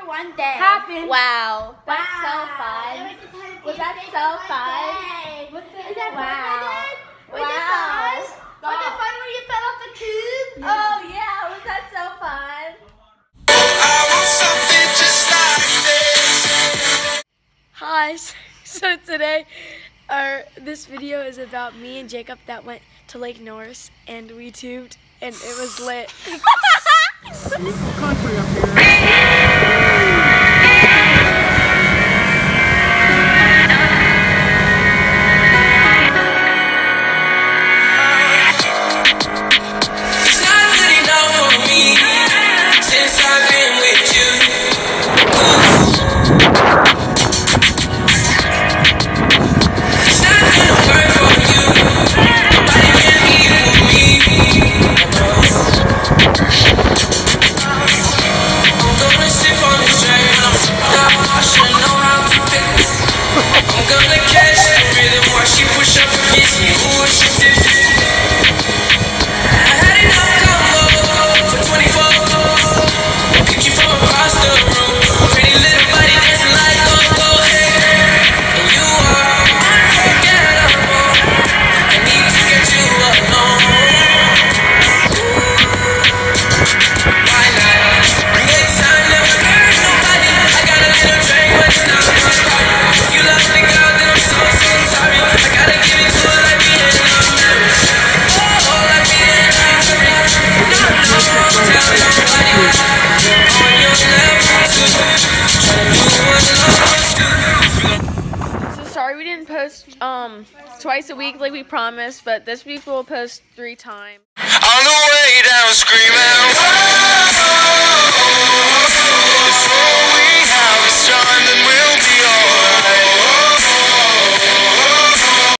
for one day. Happened. Wow. That's so fun. Was that so fun? Is that Wow. fun? Was it fun? Was it fun when you fell off the tube? Oh yeah, was that so fun? Hi. So today, this video is about me and Jacob that went to Lake Norris and we tubed and it was lit. Country up here. Sorry we didn't post twice a week like we promised, but this week we'll post 3 times. On the way down screaming.